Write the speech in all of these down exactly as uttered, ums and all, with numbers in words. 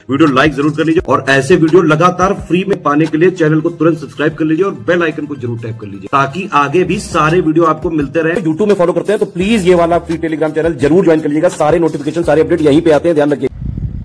Video like जरूर कर लीजिए और ऐसे वीडियो लगातार फ्री में पाने के लिए चैनल को तुरंत सब्सक्राइब कर लीजिए और बेल आइकन को जरूर टैप कर लीजिए ताकि आगे भी सारे वीडियो आपको मिलते रहे। यूट्यूब में फॉलो करते हैं तो प्लीज ये वाला फ्री टेलीग्राम चैनल जरूर ज्वाइन कर लीजिएगा। सारे नोटिफिकेशन सारे अपडेट यहीं पे आते हैं, ध्यान रखिए।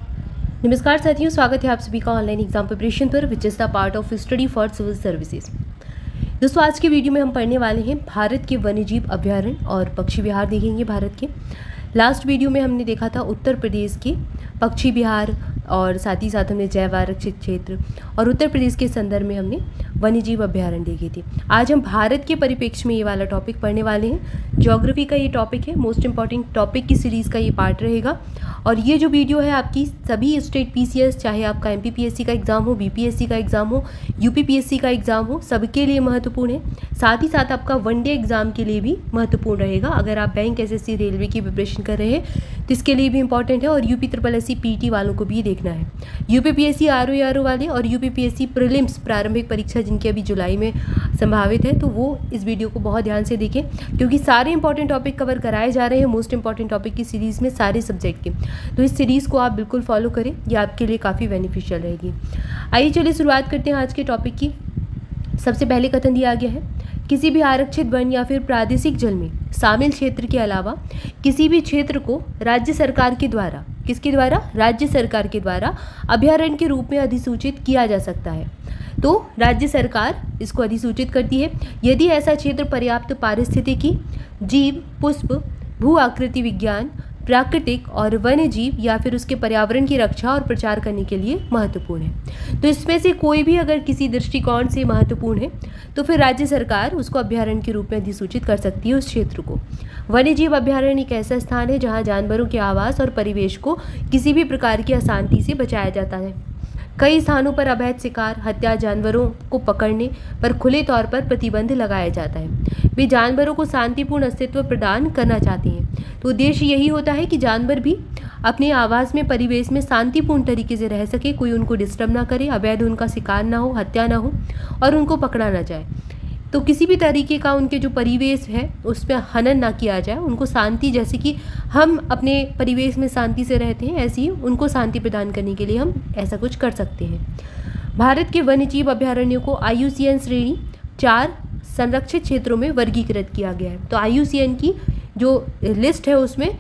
नमस्कार साथियों, स्वागत है आप सभी का ऑनलाइन एग्जाम प्रिपरेशन पर which is the part of study for civil services. दोस्तों, आज की वीडियो में हम पढ़ने वाले हैं भारत के वन्यजीव अभ्यारण्य और पक्षी विहार देखेंगे। भारत के लास्ट वीडियो में हमने देखा था उत्तर प्रदेश के पक्षी विहार और साथ ही साथ हमने जैव आरक्षित क्षेत्र और उत्तर प्रदेश के संदर्भ में हमने वन्यजीव अभ्यारण्य देखे थे। आज हम भारत के परिप्रेक्ष्य में ये वाला टॉपिक पढ़ने वाले हैं। ज्योग्राफी का ये टॉपिक है, मोस्ट इंपॉर्टेंट टॉपिक की सीरीज़ का ये पार्ट रहेगा। और ये जो वीडियो है आपकी सभी स्टेट पीसीएस, चाहे आपका एमपीपीएससी का एग्जाम हो, बीपीएससी का एग्जाम हो, यूपीपीएससी का एग्जाम हो, सबके लिए महत्वपूर्ण है। साथ ही साथ आपका वनडे एग्जाम के लिए भी महत्वपूर्ण रहेगा। अगर आप बैंक, एसएससी, रेलवे की प्रिपरेशन कर रहे हैं तो इसके लिए भी इंपॉर्टेंट है। और UP triple S C PT वालों को भी देखना है। यूपीपीएससी आरओ आरओ वाले और यूपीपीएससी प्रीलिम्स प्रारंभिक परीक्षा जिनकी अभी जुलाई में संभावित है, तो वो इस वीडियो को बहुत ध्यान से देखें क्योंकि सारे इंपॉर्टेंट टॉपिक कवर कराए जा रहे हैं मोस्ट इंपॉर्टेंट टॉपिक की सीरीज़ में, सारे सब्जेक्ट के। तो इस सीरीज़ को आप बिल्कुल फॉलो करें, ये आपके लिए काफ़ी बेनिफिशियल रहेगी। आइए चलिए शुरुआत करते हैं आज के टॉपिक की। सबसे पहले कथन दिया गया है, किसी भी आरक्षित वन या फिर प्रादेशिक जल में शामिल क्षेत्र के अलावा किसी भी क्षेत्र को राज्य सरकार के द्वारा, किसके द्वारा? राज्य सरकार के द्वारा अभयारण्य के रूप में अधिसूचित किया जा सकता है। तो राज्य सरकार इसको अधिसूचित करती है यदि ऐसा क्षेत्र पर्याप्त पारिस्थितिकी, जीव, पुष्प, भू आकृति विज्ञान, प्राकृतिक और वन्य जीव या फिर उसके पर्यावरण की रक्षा और प्रचार करने के लिए महत्वपूर्ण है। तो इसमें से कोई भी अगर किसी दृष्टिकोण से महत्वपूर्ण है तो फिर राज्य सरकार उसको अभ्यारण्य के रूप में अधिसूचित कर सकती है उस क्षेत्र को। वन्य जीव अभ्यारण्य एक ऐसा स्थान है जहां जानवरों के आवास और परिवेश को किसी भी प्रकार की अशांति से बचाया जाता है। कई स्थानों पर अवैध शिकार, हत्या, जानवरों को पकड़ने पर खुले तौर पर प्रतिबंध लगाया जाता है। वे जानवरों को शांतिपूर्ण अस्तित्व प्रदान करना चाहते हैं। तो उद्देश्य यही होता है कि जानवर भी अपने आवास में, परिवेश में शांतिपूर्ण तरीके से रह सके, कोई उनको डिस्टर्ब ना करे, अवैध उनका शिकार ना हो, हत्या ना हो और उनको पकड़ा ना जाए। तो किसी भी तरीके का उनके जो परिवेश है उसमें हनन ना किया जाए। उनको शांति, जैसे कि हम अपने परिवेश में शांति से रहते हैं, ऐसे ही उनको शांति प्रदान करने के लिए हम ऐसा कुछ कर सकते हैं। भारत के वन्यजीव अभ्यारण्यों को आई यू सी एन श्रेणी चार संरक्षित क्षेत्रों में वर्गीकृत किया गया है। तो आई यू सी एन की जो लिस्ट है उसमें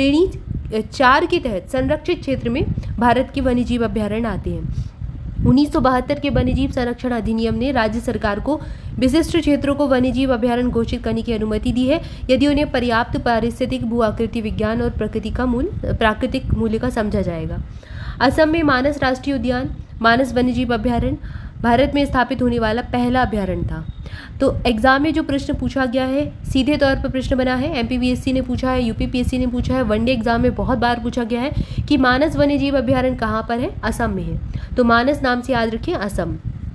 श्रेणी चार के तहत संरक्षित क्षेत्र में भारत के वन्यजीव अभ्यारण्य आते हैं। उन्नीस सौ बहत्तर के वन्यजीव संरक्षण अधिनियम ने राज्य सरकार को विशिष्ट क्षेत्रों को वन्यजीव अभ्यारण्य घोषित करने की अनुमति दी है यदि उन्हें पर्याप्त पारिस्थितिक, भू आकृति विज्ञान और प्रकृति का मूल्य प्राकृतिक मूल्य का समझा जाएगा। असम में मानस राष्ट्रीय उद्यान, मानस वन्यजीव अभ्यारण्य भारत में स्थापित होने वाला पहला अभ्यारण्य था। तो एग्जाम में जो प्रश्न पूछा गया है, सीधे तौर पर प्रश्न बना है, एमपीपीएससी ने पूछा है, यूपीपीएससी ने पूछा है, वनडे एग्जाम में बहुत बार पूछा गया है कि मानस वन्यजीव अभ्यारण्य कहाँ पर है? असम में है। तो मानस नाम से याद रखें, असम।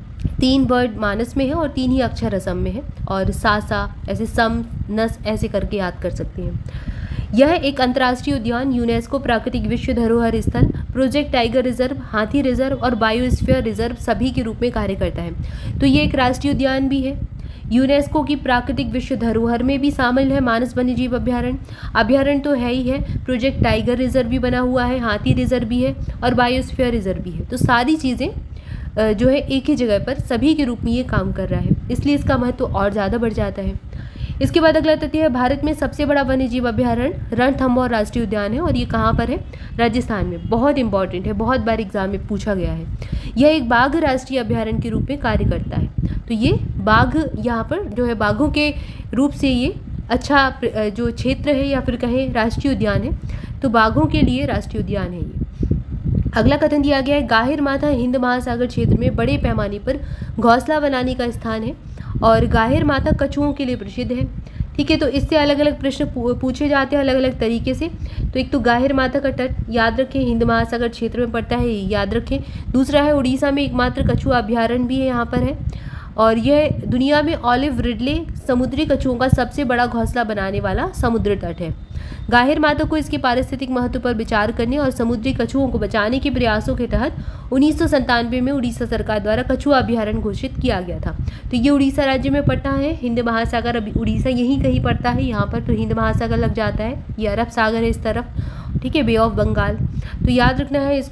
तीन वर्ड मानस में है और तीन ही अक्षर असम में है और सा सा ऐसे सम नस ऐसे करके याद कर सकते हैं। यह एक अंतर्राष्ट्रीय उद्यान, यूनेस्को प्राकृतिक विश्व धरोहर स्थल, प्रोजेक्ट टाइगर रिजर्व, हाथी रिजर्व और बायोस्फीयर रिजर्व सभी के रूप में कार्य करता है। तो ये एक राष्ट्रीय उद्यान भी है, यूनेस्को की प्राकृतिक विश्व धरोहर में भी शामिल है मानस वन्यजीव अभ्यारण्य। अभ्यारण्य तो है ही है, प्रोजेक्ट टाइगर रिजर्व भी बना हुआ है, हाथी रिजर्व भी है और बायोस्फीयर रिजर्व भी है। तो सारी चीज़ें जो है एक ही जगह पर सभी के रूप में ये काम कर रहा है, इसलिए इसका महत्व तो और ज़्यादा बढ़ जाता है। इसके बाद अगला तथ्य है, भारत में सबसे बड़ा वन्यजीव अभ्यारण्य रणथंभौर राष्ट्रीय उद्यान है और ये कहाँ पर है? राजस्थान में। बहुत इंपॉर्टेंट है, बहुत बार एग्जाम में पूछा गया है। यह एक बाघ राष्ट्रीय अभ्यारण्य के रूप में कार्य करता है। तो ये बाघ यहाँ पर जो है बाघों के रूप से ये अच्छा जो क्षेत्र है या फिर कहें राष्ट्रीय उद्यान है, तो बाघों के लिए राष्ट्रीय उद्यान है ये। अगला कथन दिया गया है, गाहिर माथा हिंद महासागर क्षेत्र में बड़े पैमाने पर घोंसला बनाने का स्थान है और गाहिर माथा कछुओं के लिए प्रसिद्ध है। ठीक है, तो इससे अलग अलग प्रश्न पूछे जाते हैं अलग अलग तरीके से। तो एक तो गाहिर माथा का तट याद रखें, हिंद महासागर क्षेत्र में पड़ता है, याद रखें। दूसरा है उड़ीसा में एकमात्र कछुआ अभ्यारण्य भी है यहाँ पर है और यह दुनिया में ऑलिव रिडले समुद्री कछुओं का सबसे बड़ा घोंसला बनाने वाला समुद्र तट है। गाहिर माता को इसके पारिस्थितिक महत्व पर विचार करने और समुद्री कछुओं को बचाने के प्रयासों के तहत उन्नीस सौ संतानवे में उड़ीसा सरकार द्वारा कछुआ अभ्यारण्य घोषित किया गया था। तो ये उड़ीसा राज्य में पड़ता है, हिंद महासागर अभी उड़ीसा यहीं कहीं पड़ता है, यहाँ पर तो हिंद महासागर लग जाता है, ये अरब सागर है इस तरफ, ठीक है, बे ऑफ बंगाल। तो याद रखना है इसको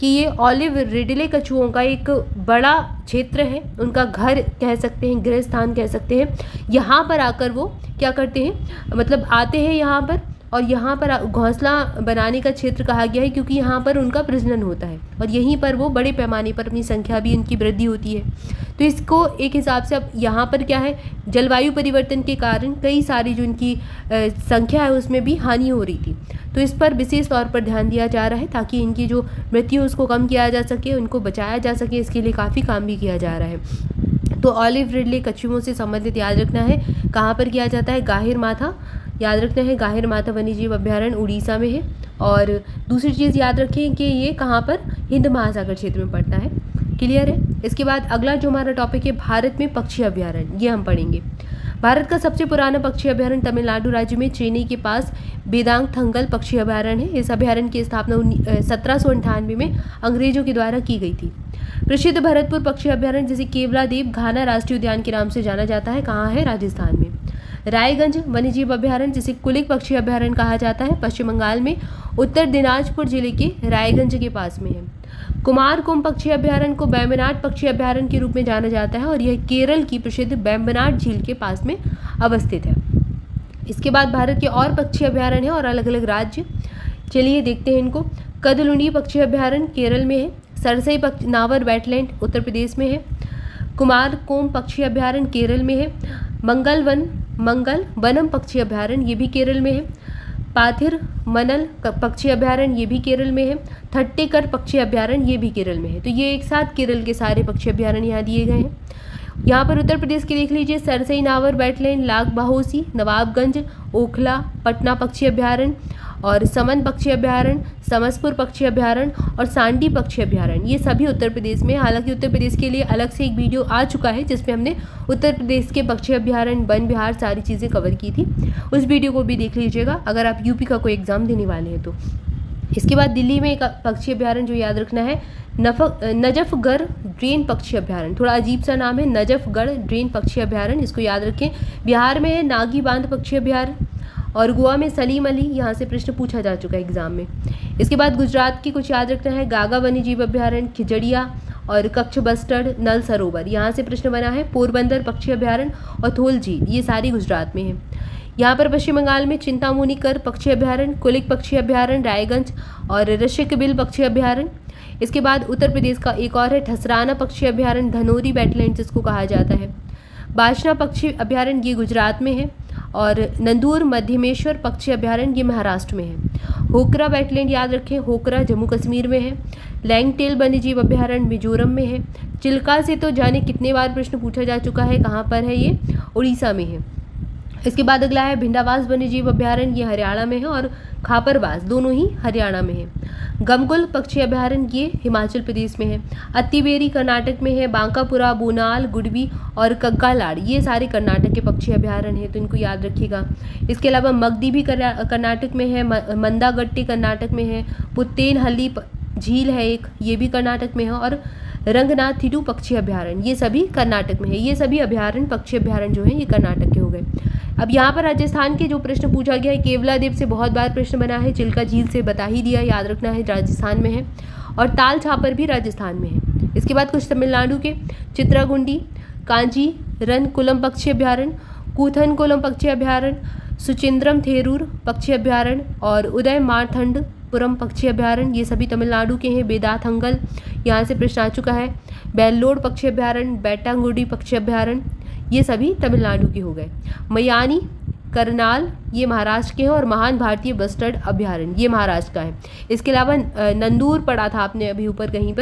कि ये ऑलिव रिडले कछुओं का एक बड़ा क्षेत्र है, उनका घर कह सकते हैं, गृह स्थान कह सकते हैं। यहाँ पर आकर वो क्या करते हैं, मतलब आते हैं यहाँ पर, और यहाँ पर घोंसला बनाने का क्षेत्र कहा गया है क्योंकि यहाँ पर उनका प्रजनन होता है और यहीं पर वो बड़े पैमाने पर अपनी संख्या भी उनकी वृद्धि होती है। तो इसको एक हिसाब से अब यहाँ पर क्या है, जलवायु परिवर्तन के कारण कई सारी जो इनकी संख्या है उसमें भी हानि हो रही थी। तो इस पर विशेष तौर पर ध्यान दिया जा रहा है ताकि इनकी जो मृत्यु उसको कम किया जा सके, उनको बचाया जा सके, इसके लिए काफ़ी काम भी किया जा रहा है। तो ऑलिव रिडले कछुओं से संबंधित याद रखना है कहाँ पर किया जाता है, गाहिर माथा याद रखना है, गाहिर माथा वन्यजीव अभ्यारण्य उड़ीसा में है। और दूसरी चीज़ याद रखें कि ये कहाँ पर, हिंद महासागर क्षेत्र में पड़ता है। क्लियर है। इसके बाद अगला जो हमारा टॉपिक है भारत में पक्षी अभ्यारण्य, ये हम पढ़ेंगे। भारत का सबसे पुराना पक्षी अभ्यारण्य तमिलनाडु राज्य में चेन्नई के पास वेदांगथंगल पक्षी अभ्यारण्य है। इस अभ्यारण्य की स्थापना सत्रह सौ अंठानवे में अंग्रेजों के द्वारा की गई थी। प्रसिद्ध भरतपुर पक्षी अभ्यारण्य जिसे केवलादेव घाना राष्ट्रीय उद्यान के नाम से जाना जाता है, कहाँ है, राजस्थान में। रायगंज वन्यजीव अभ्यारण्य जिसे कुलिक पक्षी अभ्यारण्य कहा जाता है, पश्चिम बंगाल में उत्तर दिनाजपुर जिले के रायगंज के पास में है। कुमारकोम पक्षी अभ्यारण्य को बेम्बनाड पक्षी अभ्यारण्य के रूप में जाना जाता है और यह केरल की प्रसिद्ध बेम्बनाड झील के पास में अवस्थित है। इसके बाद भारत के और पक्षी अभ्यारण्य हैं और अलग अलग राज्य, चलिए देखते हैं इनको। कदलुंडी पक्षी अभ्यारण्य केरल में है। सरसई पक्षी नावर वेटलैंड उत्तर प्रदेश में है। कुमारकोम पक्षी अभ्यारण्य केरल में है। मंगल वन मंगल वनम पक्षी अभ्यारण्य ये भी केरल में है। पाथिर मनल पक्षी अभ्यारण्य ये भी केरल में है। थट्टेकर पक्षी अभ्यारण्य ये भी केरल में है। तो ये एक साथ केरल के सारे पक्षी अभ्यारण्य यहाँ दिए गए हैं। यहाँ पर उत्तर प्रदेश के देख लीजिए, सरसई नावर वेटलैंड, लाग बहोसी, नवाबगंज, ओखला, पटना पक्षी अभ्यारण्य और समन पक्षी अभ्यारण्य, समसपुर पक्षी अभ्यारण्य और सांडी पक्षी अभ्यारण्य, ये सभी उत्तर प्रदेश में। हालांकि उत्तर प्रदेश के लिए अलग से एक वीडियो आ चुका है जिसमें हमने उत्तर प्रदेश के पक्षी अभ्यारण्य, वन विहार, सारी चीज़ें कवर की थी, उस वीडियो को भी देख लीजिएगा अगर आप यूपी का कोई एग्जाम देने वाले हैं तो। इसके बाद दिल्ली में एक पक्षी अभ्यारण्य जो याद रखना है, नफक नजफगढ़ ड्रेन पक्षी अभ्यारण्य, थोड़ा अजीब सा नाम है, नजफगढ़ ड्रेन पक्षी अभ्यारण्य, इसको याद रखें। बिहार में है नागी बांध पक्षी अभ्यारण्य और गोवा में सलीम अली, यहाँ से प्रश्न पूछा जा चुका है एग्जाम में। इसके बाद गुजरात की कुछ याद रखना है, गागा वन्यजीव अभ्यारण्य, खिजड़िया और कच्छ बस्टर्ड, नल सरोवर, यहाँ से प्रश्न बना है। पोरबंदर पक्षी अभ्यारण्य और थोल झील, ये सारी गुजरात में है। यहाँ पर पश्चिम बंगाल में चिंतामुनिकर पक्षी अभ्यारण्य, कुलिक पक्षी अभ्यारण्य रायगंज और ऋषिकबिल पक्षी अभ्यारण्य। इसके बाद उत्तर प्रदेश का एक और है ठसराना पक्षी अभ्यारण्य, धनोरी वेटलैंड जिसको कहा जाता है। बाशना पक्षी अभ्यारण्य ये गुजरात में है और नंदूर मध्यमेश्वर पक्षी अभ्यारण्य ये महाराष्ट्र में है। होकरा वेटलैंड याद रखें, होकरा जम्मू कश्मीर में है। लैंगटेल वन्यजीव अभ्यारण्य मिजोरम में है। चिल्का से तो जाने कितने बार प्रश्न पूछा जा चुका है, कहाँ पर है ये, उड़ीसा में है। इसके बाद अगला है भिंडावास वन्यजीव अभ्यारण्य, ये हरियाणा में है और खापरवास दोनों ही हरियाणा में है। गमगुल पक्षी अभ्यारण्य ये हिमाचल प्रदेश में है। अत्तिवेरी कर्नाटक में है। बांकापुरा, बोनाल, गुडवी और कग्गालाड़ ये सारे कर्नाटक के पक्षी अभ्यारण्य हैं, तो इनको याद रखिएगा। इसके अलावा मगदी भी कर्नाटक में है, मंदागट्टी कर्नाटक में है, पुत्तेनहल्ली झील है एक, ये भी कर्नाटक में है और रंगनाथ थिडू पक्षी अभ्यारण्य ये सभी कर्नाटक में है। ये सभी अभ्यारण्य पक्षी अभ्यारण्य जो है ये कर्नाटक के हो गए। अब यहाँ पर राजस्थान के जो प्रश्न पूछा गया है, केवलादेव से बहुत बार प्रश्न बना है, चिल्का झील से बता ही दिया, याद रखना है राजस्थान में है और ताल छापर भी राजस्थान में है। इसके बाद कुछ तमिलनाडु के, चित्रागुंडी, कांजी रन कुलम पक्षी अभ्यारण्य, कूथन कुलम पक्षी अभ्यारण्य, सुचिंद्रम थेरूर पक्षी अभ्यारण्य और उदय मारथंडपुरम पक्षी अभ्यारण्य ये सभी तमिलनाडु के हैं। बेदाथंगल यहाँ से प्रश्न आ चुका है। बेल्लोड पक्षी अभ्यारण्य, बेटांगुडी पक्षी अभ्यारण्य ये सभी तमिलनाडु के हो गए। मयानी करनाल ये महाराष्ट्र के हैं और महान भारतीय बस्टर्ड अभ्यारण्य ये महाराष्ट्र का है। इसके अलावा नंदूर पढ़ा था आपने अभी ऊपर कहीं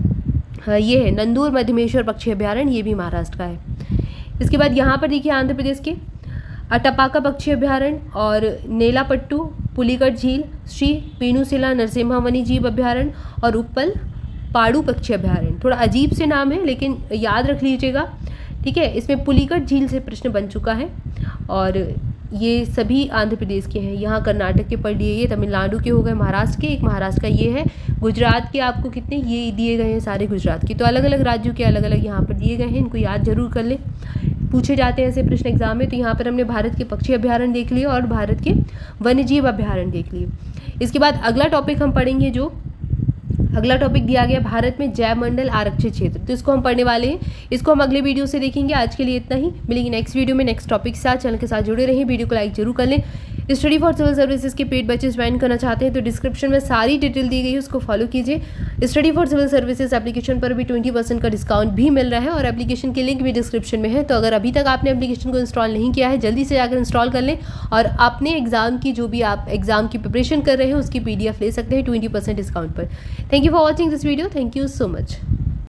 पर, ये है नंदूर मध्यमेश्वर पक्षी अभ्यारण्य ये भी महाराष्ट्र का है। इसके बाद यहाँ पर देखिए आंध्र प्रदेश के अटपाका पक्षी अभ्यारण्य और नेलापट्टू, पुलिकट झील, श्री पेनुसिला नरसिम्हा वन्यजीव अभ्यारण्य और उप्पल पाड़ू पक्षी अभ्यारण्य, थोड़ा अजीब से नाम है लेकिन याद रख लीजिएगा, ठीक है। इसमें पुलिकट झील से प्रश्न बन चुका है और ये सभी आंध्र प्रदेश के हैं। यहाँ कर्नाटक के पढ़ लिए, ये तमिलनाडु के हो गए, महाराष्ट्र के, एक महाराष्ट्र का ये है, गुजरात के आपको कितने ये दिए गए हैं सारे गुजरात के। तो अलग अलग राज्यों के अलग अलग यहाँ पर दिए गए हैं, इनको याद जरूर कर लें, पूछे जाते हैं ऐसे प्रश्न एग्जाम में। तो यहाँ पर हमने भारत के पक्षी अभ्यारण्य देख लिए और भारत के वन्यजीव अभ्यारण्य देख लिए। इसके बाद अगला टॉपिक हम पढ़ेंगे, जो अगला टॉपिक दिया गया भारत में जैव मंडल आरक्षित क्षेत्र, तो इसको हम पढ़ने वाले हैं, इसको हम अगले वीडियो से देखेंगे। आज के लिए इतना ही, मिलेंगे नेक्स्ट वीडियो में नेक्स्ट टॉपिक के साथ। चैनल के साथ जुड़े रहें, वीडियो को लाइक जरूर कर लें। स्टडी फॉर सिविल सर्विसेज के पेड बैचेस ज्वाइन करना चाहते हैं तो डिस्क्रिप्शन में सारी डिटेल दी गई है, उसको फॉलो कीजिए। Study for civil services application पर भी ट्वेंटी परसेंट का डिस्काउंट भी मिल रहा है और एप्लीकेशन की लिंक भी डिस्क्रिप्शन में है। तो अगर अभी तक आपने एप्लीकेशन को इंस्टॉल नहीं किया है, जल्दी से जाकर इंस्टॉल कर लें और अपने एग्जाम की जो भी आप एग्जाम की प्रिपरेशन कर रहे हैं उसकी पीडीएफ ले सकते हैं ट्वेंटी परसेंट डिस्काउंट पर। Thank you for watching this video, thank you so much.